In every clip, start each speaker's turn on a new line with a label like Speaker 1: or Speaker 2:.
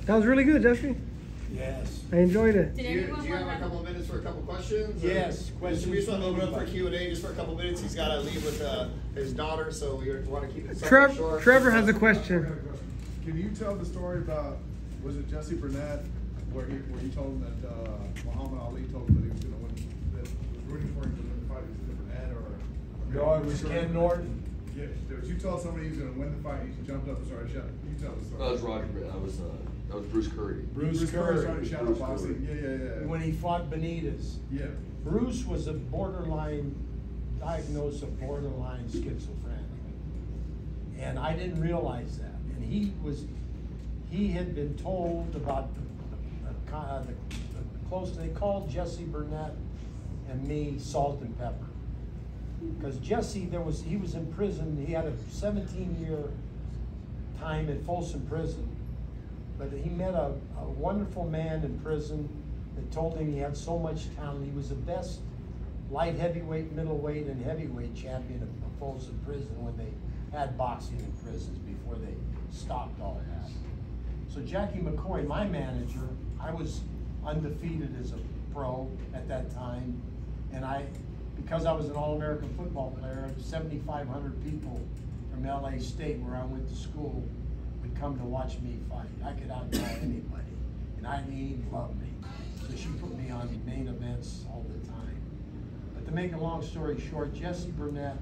Speaker 1: That was really good, Jesse.
Speaker 2: Yes.
Speaker 1: I enjoyed it.
Speaker 3: Do you have a couple of minutes for a couple questions?
Speaker 2: Yes, questions.
Speaker 3: We just want to open up for Q&A just for a couple of minutes. He's got to leave with his daughter, so we want to keep it short.
Speaker 1: Trevor has a question.
Speaker 4: Can you tell the story about, was it Jesse Burnett, where he told him that Muhammad Ali told him that he was going to win, that was rooting for him to win the fight? Was it Burnett or?
Speaker 2: No, it was Ken Norton.
Speaker 4: Yeah, you told somebody he was going to win the fight, he jumped up and started shouting. You tell the story.
Speaker 5: That was Roger. That was Bruce Curry.
Speaker 4: Bruce Curry started shouting boxing. Yeah.
Speaker 2: When he fought Benitez.
Speaker 4: Yeah.
Speaker 2: Bruce was diagnosed of borderline schizophrenic. And I didn't realize that. And he had been told about the close, they called Jesse Burnett and me salt and pepper. Because Jesse, he was in prison. He had a 17-year time at Folsom Prison. But he met a wonderful man in prison that told him he had so much talent. He was the best light heavyweight, middleweight, and heavyweight champion of Folsom Prison when they had boxing in prisons before they stopped all that. So Jackie McCoy, my manager, I was undefeated as a pro at that time. And because I was an All-American football player, 7,500 people from LA State, where I went to school, would come to watch me fight. I could outdraw anybody. And Eileen loved me. So she put me on main events all the time. But to make a long story short, Jesse Burnett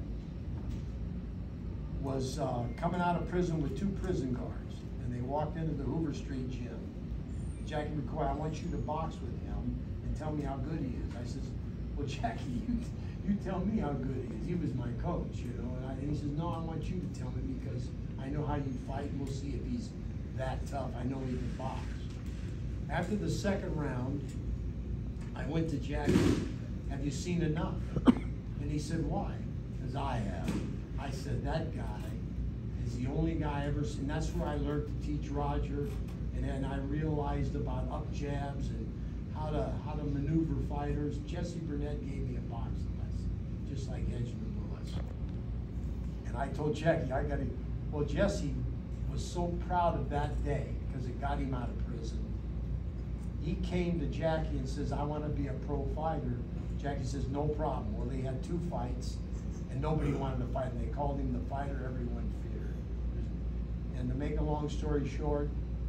Speaker 2: was coming out of prison with 2 prison guards. And they walked into the Hoover Street gym. Jackie McCoy, I want you to box with him and tell me how good he is. I says, well, Jackie, you tell me how good he is. He was my coach, you know. And he says, no, I want you to tell me because I know how you fight, and we'll see if he's that tough. I know he can box. After the second round, I went to Jackie, have you seen enough? And he said, why? Because I have. I said, that guy is the only guy I ever seen. That's where I learned to teach Roger, and then I realized about up jabs and how to maneuver fighters. Jesse Burnett gave me a boxing lesson, just like Edgemond Lewis. And I told Jackie, well, Jesse was so proud of that day because it got him out of prison. He came to Jackie and says, I want to be a pro fighter. Jackie says, no problem. Well, they had 2 fights and nobody wanted to fight him. They called him the fighter everyone feared. And to make a long story short,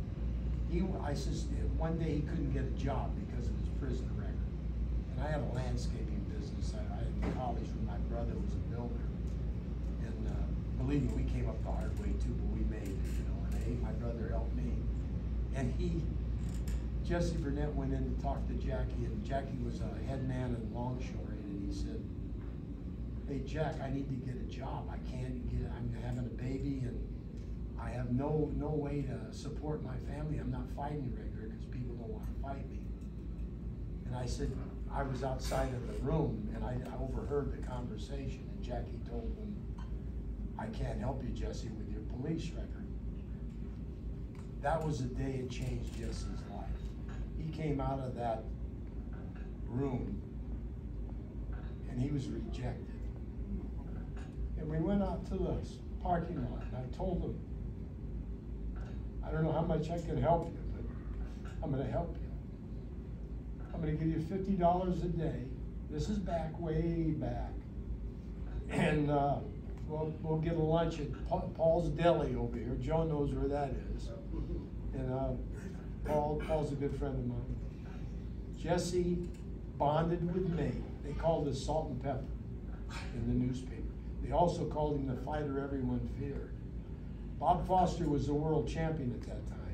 Speaker 2: I says, one day he couldn't get a job because of his prison record. And I had a landscaping business. I in college when my brother was a builder. And believe me, we came up the hard way too, but we made it, you know. And my brother helped me. And Jesse Burnett went in to talk to Jackie, and Jackie was a head man in Longshore, and he said, hey, Jack, I need to get a job. I can't get it. I'm having a baby, and I have no way to support my family. I'm not fighting regular because people don't want to fight me. And I said, I was outside of the room, and I overheard the conversation, and Jackie told him, I can't help you, Jesse, with your police record. That was the day it changed Jesse's life. He came out of that room, and he was rejected. And we went out to the parking lot, and I told him, I don't know how much I can help you, but I'm going to help you. I'm going to give you $50 a day. This is way back. And we'll get a lunch at Paul's Deli over here. Joe knows where that is. And Paul's a good friend of mine. Jesse bonded with me. They called us Salt and Pepper in the newspaper. They also called him the fighter everyone feared. Bob Foster was the world champion at that time.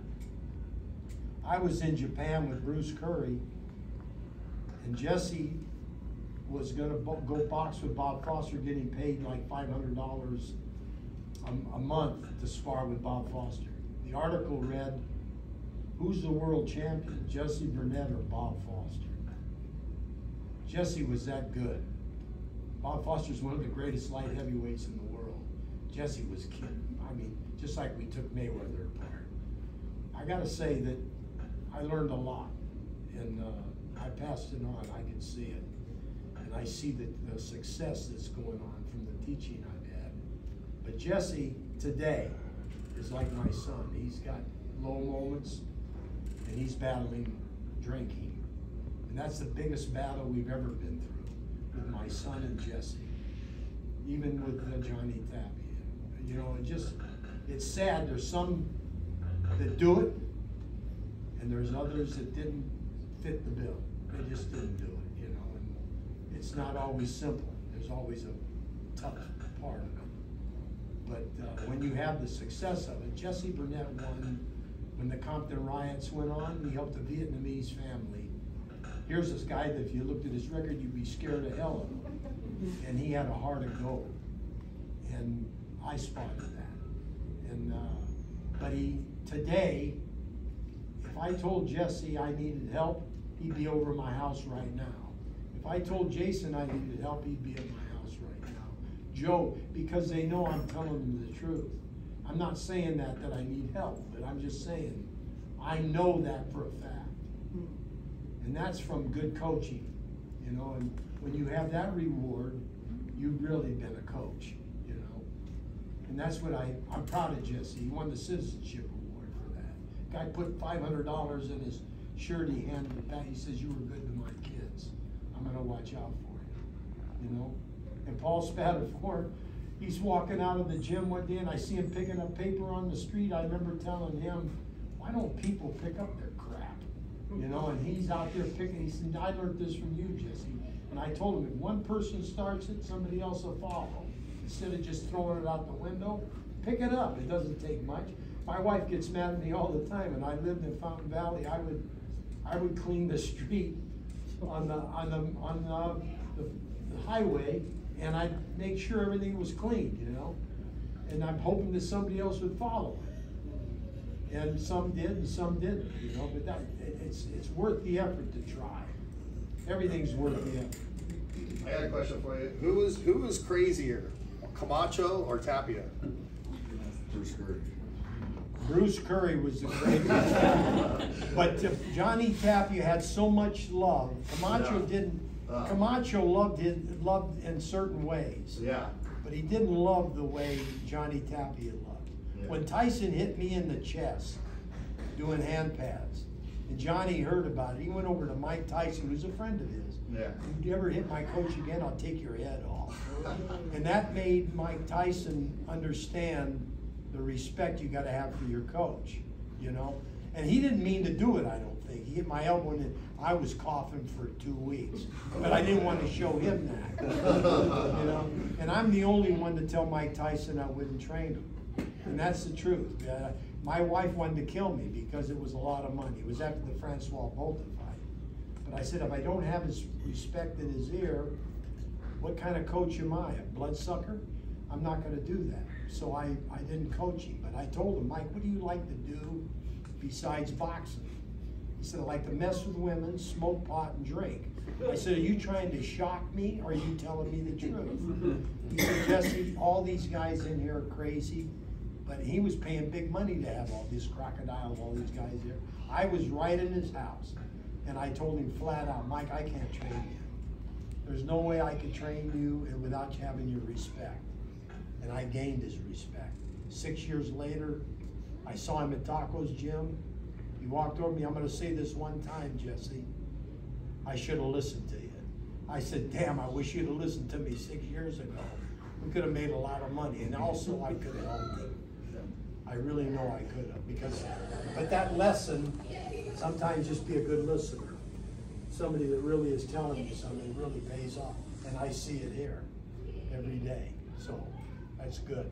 Speaker 2: I was in Japan with Bruce Curry, and Jesse was going to go box with Bob Foster, getting paid like $500 a month to spar with Bob Foster. The article read, who's the world champion, Jesse Burnett or Bob Foster? Jesse was that good. Bob Foster's one of the greatest light heavyweights in the world. Jesse was kidding. I mean, just like we took Mayweather apart. I gotta say that I learned a lot, and I passed it on. I can see it. And I see the success that's going on from the teaching I've had. But Jesse today is like my son. He's got low moments, and he's battling drinking. And that's the biggest battle we've ever been through with my son and Jesse, even with Johnny Tapia. You know, it's sad. There's some that do it, and there's others that didn't fit the bill. They just didn't do it, you know, and it's not always simple. There's always a tough part of it. But when you have the success of it, Jesse Burnett won when the Compton riots went on. He helped a Vietnamese family. Here's this guy that if you looked at his record, you'd be scared of hell of him. And he had a heart of gold. And I spotted that. And but today, if I told Jesse I needed help, he'd be over at my house right now. If I told Jason I needed help, he'd be at my house right now. Joe, because they know I'm telling them the truth. I'm not saying that I need help, but I'm just saying I know that for a fact. And that's from good coaching, you know, and when you have that reward, you've really been a coach, you know. And that's what I'm proud of Jesse. He won the citizenship award for that. Guy put $500 in his shirt, he handed it back. He says, "You were good to my kids. I'm gonna watch out for you," you know. And Paul Spatafore, he's walking out of the gym one day and I see him picking up paper on the street. I remember telling him, "Why don't people pick up their crap?" You know, and he's out there picking. He said, "I learned this from you, Jesse." And I told him, if one person starts it, somebody else will follow. Instead of just throwing it out the window, pick it up. It doesn't take much. My wife gets mad at me all the time, and I lived in Fountain Valley. I would clean the street on the highway, and I'd make sure everything was clean, you know. And I'm hoping that somebody else would follow it. And some did, and some didn't, you know. But it's worth the effort to try. Everything's worth the effort.
Speaker 3: I got a question for you. Who was crazier, Camacho or Tapia?
Speaker 5: Bruce Curry.
Speaker 2: Bruce Curry was the greatest. But Johnny Tapia had so much love. Camacho didn't. Camacho loved in certain ways.
Speaker 3: Yeah.
Speaker 2: But he didn't love the way Johnny Tapia loved.
Speaker 3: Yeah.
Speaker 2: When Tyson hit me in the chest doing hand pads, and Johnny heard about it, he went over to Mike Tyson, who's a friend of his.
Speaker 3: Yeah.
Speaker 2: If you ever hit my coach again, I'll take your head off. And that made Mike Tyson understand the respect you got to have for your coach, you know. And he didn't mean to do it, I don't think. He hit my elbow and I was coughing for 2 weeks, but I didn't want to show him that, you know. And I'm the only one to tell Mike Tyson I wouldn't train him, and that's the truth. My wife wanted to kill me because it was a lot of money. It was after the Francois Bolton fight. But I said, if I don't have his respect in his ear, what kind of coach am I? A bloodsucker? I'm not going to do that. So I didn't coach him. But I told him, Mike, what do you like to do besides boxing? He said, I like to mess with women, smoke pot, and drink. I said, are you trying to shock me, or are you telling me the truth? He said, Jesse, all these guys in here are crazy. But he was paying big money to have all these crocodiles, all these guys there. I was right in his house. And I told him flat out, Mike, I can't train you. There's no way I could train you without having your respect. And I gained his respect. 6 years later, I saw him at Taco's gym. He walked over me. I'm going to say this one time, Jesse. I should have listened to you. I said, damn, I wish you'd have listened to me 6 years ago. We could have made a lot of money. And also, I could have helped him. I really know I could have. But that lesson, sometimes just be a good listener. Somebody that really is telling you something really pays off. And I see it here every day. So that's good.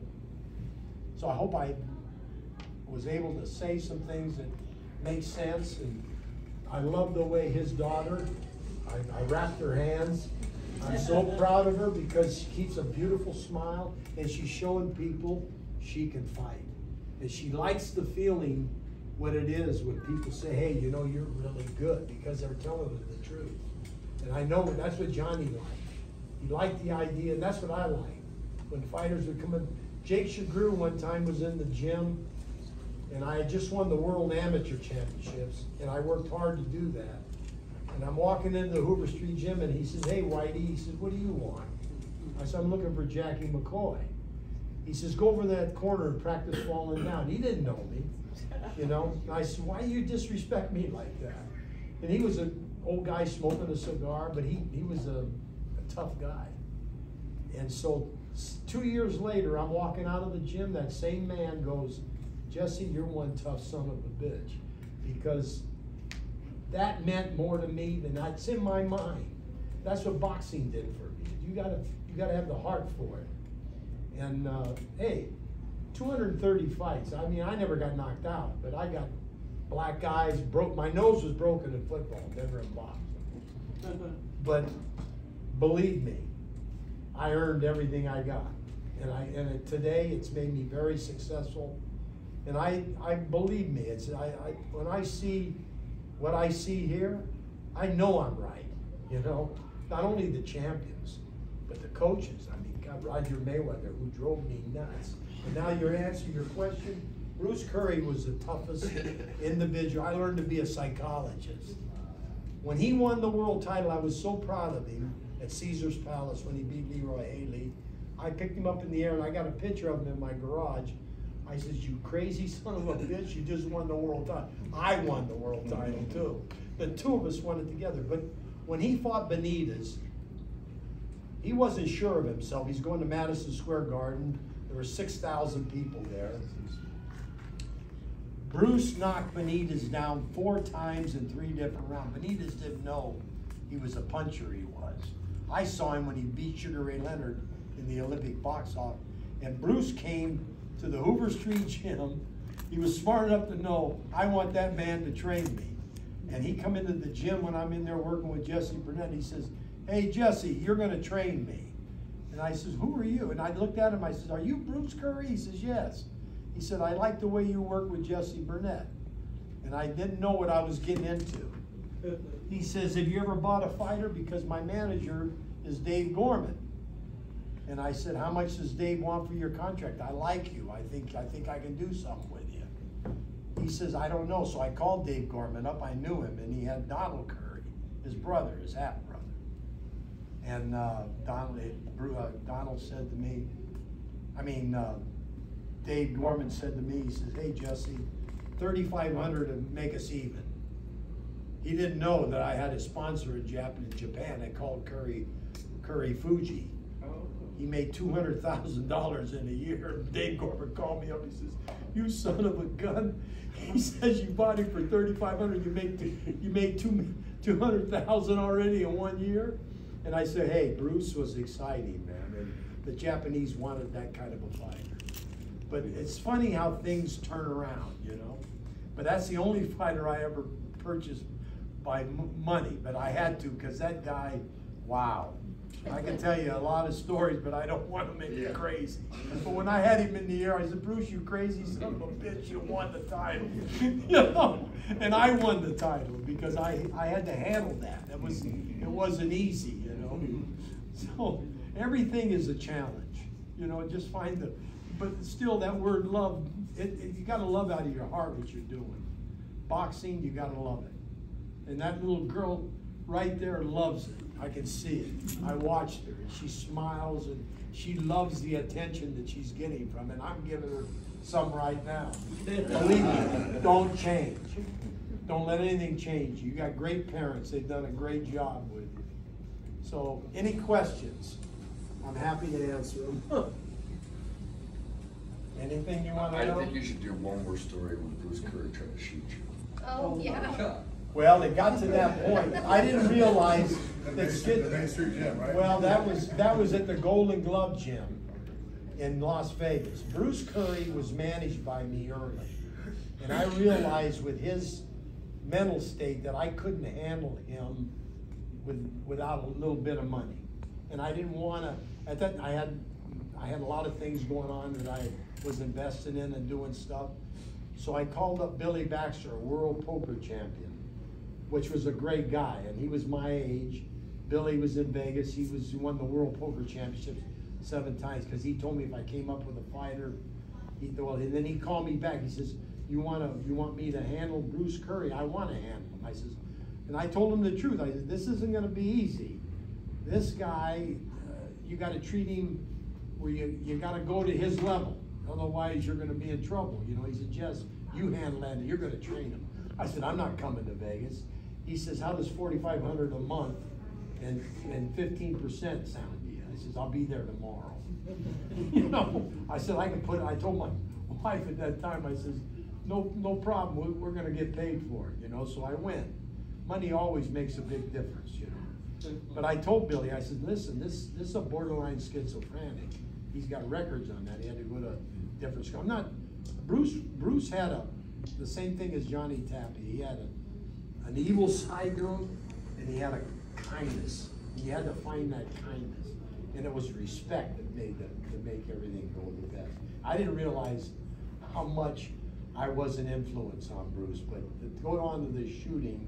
Speaker 2: So I hope I was able to say some things that make sense. And I love the way his daughter, I wrapped her hands. I'm so proud of her because she keeps a beautiful smile and she's showing people she can fight. And she likes the feeling what it is when people say, hey, you know, you're really good, because they're telling her the truth. And I know that's what Johnny liked. He liked the idea, and that's what I like. When fighters would come in. Jake Shagru one time was in the gym, and I had just won the World Amateur Championships, and I worked hard to do that. And I'm walking into the Hoover Street Gym, and he says, hey, Whitey, he says, what do you want? I said, I'm looking for Jackie McCoy. He says, go over that corner and practice falling down. He didn't know me. You know, and I said, why you disrespect me like that? And he was an old guy smoking a cigar, but he was a tough guy. And so 2 years later, I'm walking out of the gym, that same man goes, Jesse, you're one tough son of a bitch. Because that meant more to me than that's in my mind. That's what boxing did for me. You gotta have the heart for it. And hey, 230 fights. I mean, I never got knocked out, but I got black eyes, my nose was broken in football, never in boxing. But believe me, I earned everything I got. And today it's made me very successful. And I believe me, when I see what I see here, I know I'm right, you know? Not only the champions, but the coaches. I mean, God, Roger Mayweather, who drove me nuts. And now you're answering your question. Bruce Curry was the toughest individual. I learned to be a psychologist. When he won the world title, I was so proud of him at Caesar's Palace when he beat Leroy Haley. I picked him up in the air and I got a picture of him in my garage. I said, you crazy son of a bitch, you just won the world title. I won the world title too. The two of us won it together. But when he fought Benitez, he wasn't sure of himself. He's going to Madison Square Garden. There were 6,000 people there. Bruce knocked Benitez down 4 times in 3 different rounds. Benitez didn't know he was a puncher, he was. I saw him when he beat Sugar Ray Leonard in the Olympic box off. And Bruce came to the Hoover Street gym. He was smart enough to know, I want that man to train me. And he come into the gym when I'm in there working with Jesse Burnett. He says, hey, Jesse, you're going to train me. And I says, who are you? And I looked at him, I says, are you Bruce Curry? He says, yes. He said, I like the way you work with Jesse Burnett. And I didn't know what I was getting into. He says, have you ever bought a fighter? Because my manager is Dave Gorman. And I said, how much does Dave want for your contract? I like you. I think I can do something with you. He says, I don't know. So I called Dave Gorman up. I knew him, and he had Donald Curry, his brother, his half brother. And Donald said to me, Dave Gorman said to me, he says, hey, Jesse, $3,500 to make us even. He didn't know that I had a sponsor in Japan that called Curry Fuji. He made $200,000 in a year. Dave Gorman called me up. He says, you son of a gun. He says, you bought him for $3,500. You made $200,000 already in 1 year. And I said, hey, Bruce was exciting, man. And the Japanese wanted that kind of a fighter. But it's funny how things turn around, you know. But that's the only fighter I ever purchased by money. But I had to, because that guy, wow. I can tell you a lot of stories, but I don't want to make it crazy. But when I had him in the air, I said, Bruce, you crazy son of a bitch, you won the title. You know? And I won the title because I had to handle that. It wasn't easy, you know. So everything is a challenge. You know, just find but still that word love, you got to love out of your heart what you're doing. Boxing, you got to love it. And that little girl right there loves it. I can see it. I watched her, and she smiles, and she loves the attention that she's getting from it. And I'm giving her some right now. Believe me, don't change. Don't let anything change you. You got great parents. They've done a great job with you. So, any questions? I'm happy to answer them. Anything you want to know?
Speaker 5: I think you should do one more story when Bruce Curry tried to shoot you.
Speaker 6: Oh, yeah.
Speaker 2: Well, it got to that point. I didn't realize
Speaker 4: The
Speaker 2: that
Speaker 4: Main Street Gym, right?
Speaker 2: Well, that was at the Golden Glove Gym in Las Vegas. Bruce Curry was managed by me early. And I realized with his mental state that I couldn't handle him without a little bit of money. And I didn't want to, at that, I had a lot of things going on that I was investing in and doing stuff. So I called up Billy Baxter, a world poker champion, which was a great guy, and he was my age. Billy was in Vegas. He won the World Poker Championships 7 times because he told me if I came up with a fighter, and then he called me back. He says, you want me to handle Bruce Curry? I want to handle him. I says, and I told him the truth. I said, this isn't going to be easy. This guy, you got to treat him where you got to go to his level. Otherwise, you're going to be in trouble. You know, he said, Jess, you handle that, and you're gonna train him. I said, I'm not coming to Vegas. He says, how does $4,500 a month and 15% sound to you? I says, I'll be there tomorrow. You know, I said, I told my wife at that time, I says, no problem, we're gonna get paid for it, you know, so I went. Money always makes a big difference, you know. But I told Billy, I said, listen, this is a borderline schizophrenic. He's got records on that. He had to go to different school. Bruce had the same thing as Johnny Tappy. He had an evil side to him, and he had a kindness. He had to find that kindness. And it was respect that made to make everything go the best. I didn't realize how much I was an influence on Bruce, but to go on to the shooting,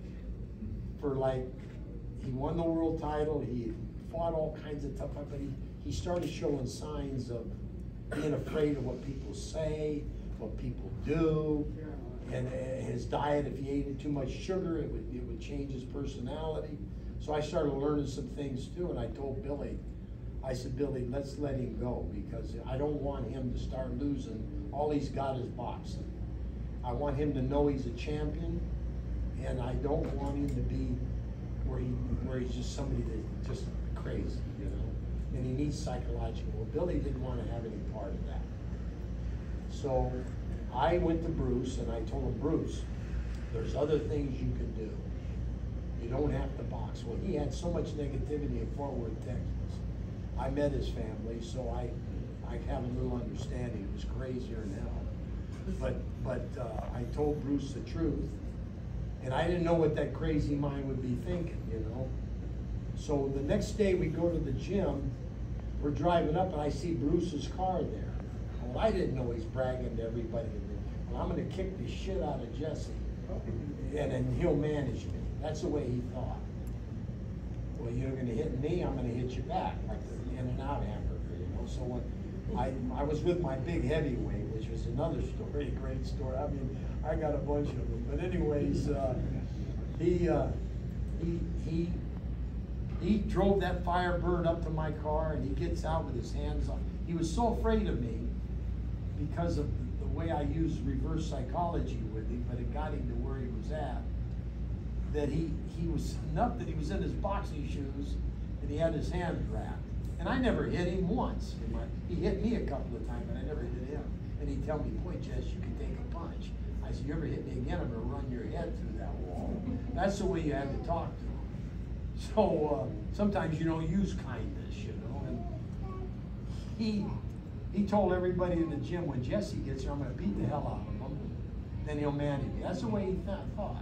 Speaker 2: for like, he won the world title, he fought all kinds of tough, but he started showing signs of being afraid of what people say, what people do, and his diet, if he ate too much sugar, it would change his personality. So I started learning some things too, and I told Billy, I said, Billy, let's let him go, because I don't want him to start losing. All he's got is boxing. I want him to know he's a champion, and I don't want him to be where he's just somebody that's just crazy, you know? And he needs psychological. Well, Billy didn't want to have any part of that. So I went to Bruce, and I told him, Bruce, there's other things you can do. You don't have to box. Well, he had so much negativity in Fort Worth, Texas. I met his family, so I have a little understanding. It was crazier than hell. But I told Bruce the truth, and I didn't know what that crazy mind would be thinking, you know. So the next day we go to the gym, we're driving up, and I see Bruce's car there. Well, I didn't know he's bragging to everybody. Well, I'm gonna kick the shit out of Jesse, and then he'll manage me. That's the way he thought. Well, you're gonna hit me, I'm gonna hit you back, like the In-N-Out hamburger, you know. So when I was with my big heavyweight, which was another story, a great story. I mean, I got a bunch of them. But anyways, he drove that Firebird up to my car, and he gets out with his hands on. He was so afraid of me because of the way I used reverse psychology with him, but it got him to where he was at. That he was enough that he was in his boxing shoes and he had his hands wrapped. And I never hit him once. He hit me a couple of times, but I never hit him. And he'd tell me, boy, Jess, you can take a punch. I said, you ever hit me again, I'm gonna run your head through that wall. That's the way you have to talk to him. So sometimes you don't use kindness, you know. And he told everybody in the gym, when Jesse gets here, I'm gonna beat the hell out of him. Then he'll manage me. That's the way he thought.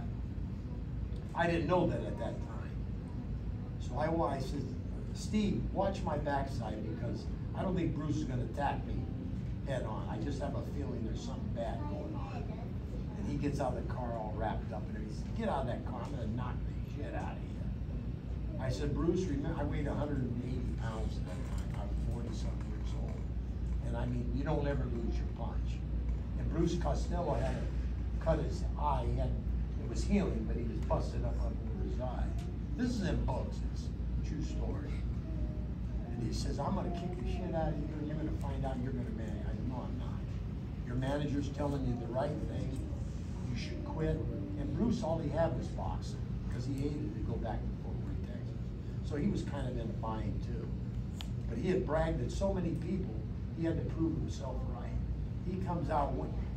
Speaker 2: I didn't know that at that time. So I said, Steve, watch my backside, because I don't think Bruce is going to attack me head on. I just have a feeling there's something bad going on. And he gets out of the car all wrapped up, and he says, get out of that car, I'm going to knock the shit out of you. I said, Bruce, remember, I weighed 180 pounds at that time. I was 40-something years old. And I mean, you don't ever lose your punch. And Bruce Costello had to cut his eye. It was healing, but he was busted up under his eye. This is in books, it's a true story. And he says, I'm gonna kick the shit out of you, and you're gonna find out you're gonna manage. I said, no, I'm not. Your manager's telling you the right thing. You should quit. And Bruce, all he had was boxing, because he hated to go back to Fort Worth, Texas. So he was kind of in a bind too. But he had bragged at so many people, he had to prove himself right. He comes out,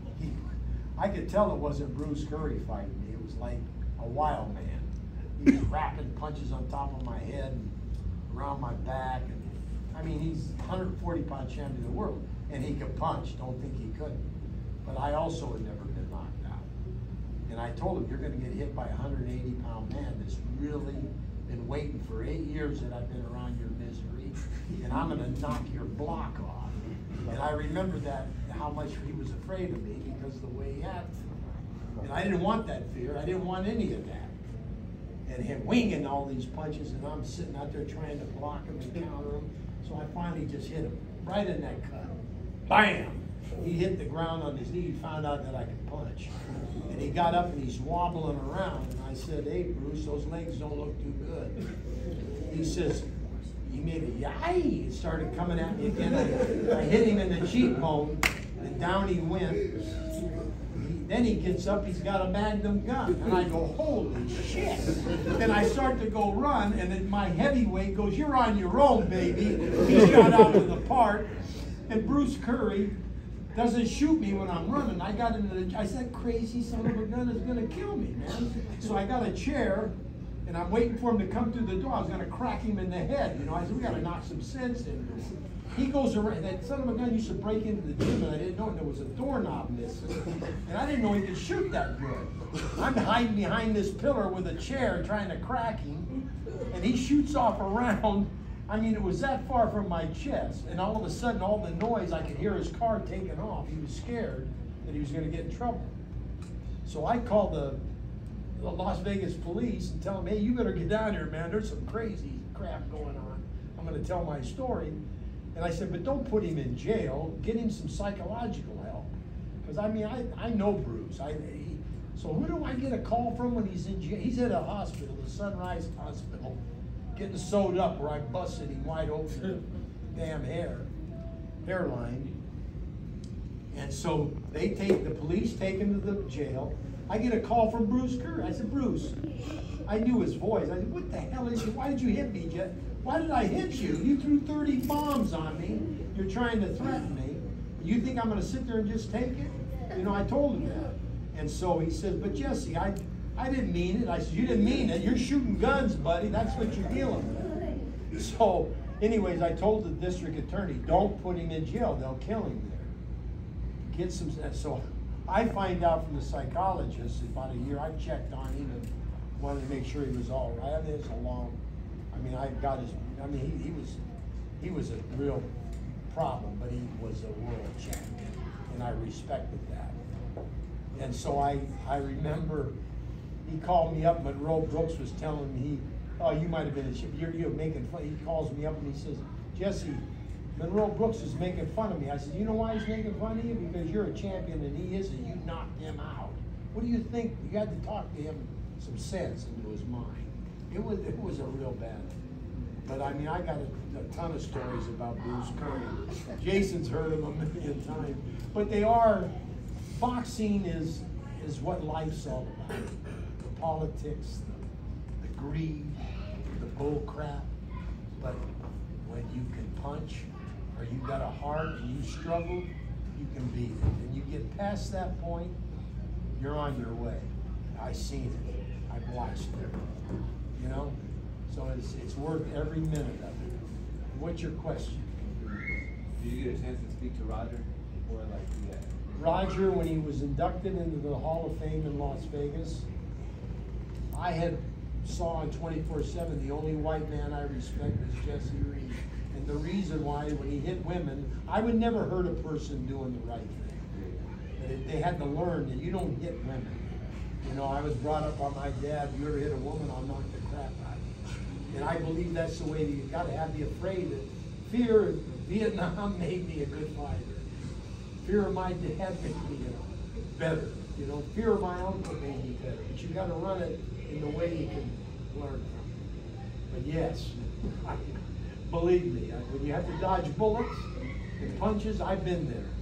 Speaker 2: I could tell it wasn't Bruce Curry fighting me. It was like a wild man. He was wrapping punches on top of my head and around my back. And I mean, he's 140-pound champion of the world, and he could punch. Don't think he couldn't. But I also had never been knocked out. And I told him, you're going to get hit by a 180-pound man that's really been waiting for 8 years that I've been around your misery, and I'm going to knock your block off. And I remember that, how much he was afraid of me because of the way he acted. And I didn't want that fear. I didn't want any of that. And him winging all these punches, and I'm sitting out there trying to block him and counter him. So I finally just hit him right in that cut. Bam! He hit the ground on his knee. He found out that I could punch. And he got up and he's wobbling around. And I said, hey, Bruce, those legs don't look too good. He says, he made a yay. It started coming at me again. I hit him in the cheekbone, and down he went. Then he gets up, he's got a Magnum gun. And I go, holy shit. Then I start to go run, and then my heavyweight goes, you're on your own, baby. He shot out of the park. And Bruce Curry doesn't shoot me when I'm running. I got into the, I said, crazy son of a gun is gonna kill me, man. So I got a chair, and I'm waiting for him to come through the door. I was gonna crack him in the head. You know, I said, we gotta knock some sense into him. He goes around, that son of a gun used to break into the gym, and I didn't know, and there was a doorknob missing. And I didn't know he could shoot that good. I'm hiding behind this pillar with a chair trying to crack him, and he shoots off around. I mean, it was that far from my chest, and all of a sudden, all the noise, I could hear his car taking off. He was scared that he was gonna get in trouble. So I called the Las Vegas police and tell them, hey, you better get down here, man. There's some crazy crap going on. I'm gonna tell my story. And I said, but don't put him in jail. Get him some psychological help. Because I mean, I know Bruce. So who do I get a call from when he's in jail? He's at a hospital, the Sunrise Hospital, getting sewed up where I busted him wide open, damn hairline. And so the police take him to the jail. I get a call from Bruce Curry. I said, Bruce, I knew his voice. I said, what the hell is you? Why did you hit me, Jet? Why did I hit you? You threw 30 bombs on me. You're trying to threaten me. You think I'm going to sit there and just take it? You know, I told him that. And so he says, but Jesse, I didn't mean it. I said, you didn't mean it. You're shooting guns, buddy. That's what you're dealing with. So, anyways, I told the district attorney, don't put him in jail. They'll kill him there. Get some. So I find out from the psychologist about a year. I checked on him and wanted to make sure he was all right. I mean, it's a long. I mean, I got his. I mean, he was a real problem, but he was a world champion, and I respected that. And so I remember he called me up. Monroe Brooks was telling me, oh, you might have been you're making fun. He calls me up and he says, Jesse, Monroe Brooks is making fun of me. I said, you know why he's making fun of you? Because you're a champion and he isn't. You knocked him out. What do you think? You had to talk to him some sense into his mind. It was a real bad. But I mean, I got a ton of stories about Bruce Curry. Jason's heard them a million times. But they are, boxing is what life's all about. The politics, the greed, the bull crap. But when you can punch, or you got a heart and you struggle, you can beat it. And you get past that point, you're on your way. I've seen it. I've watched it. You know? So it's worth every minute of it. What's your question?
Speaker 6: Did you get a chance to speak to Roger? Or like, yeah.
Speaker 2: Roger, when he was inducted into the Hall of Fame in Las Vegas, I had saw on 24/7 the only white man I respect is Jesse Reed. And the reason why, when he hit women, I would never hurt a person doing the right thing. They had to learn that you don't hit women. You know, I was brought up by my dad, you ever hit a woman, I'll knock the crap out of you. And I believe that's the way that you gotta have the afraid that fear of Vietnam made me a good fighter. Fear of my dad made me better. You know, fear of my uncle made me better. But you gotta run it in the way you can learn from it. But yes, believe me, when you have to dodge bullets and punches, I've been there.